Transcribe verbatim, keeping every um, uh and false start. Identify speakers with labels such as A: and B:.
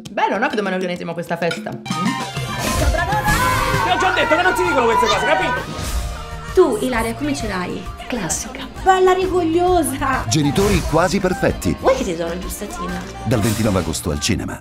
A: Bello, no? Che domani organizziamo questa festa.
B: Ti ho già detto che non ti dicono queste cose, capito?
C: Tu, Ilaria, come ce l'hai? Classica.
D: Bella rigogliosa.
E: Genitori quasi perfetti.
C: Vuoi che ti do una giustatina?
E: Dal ventinove agosto al cinema.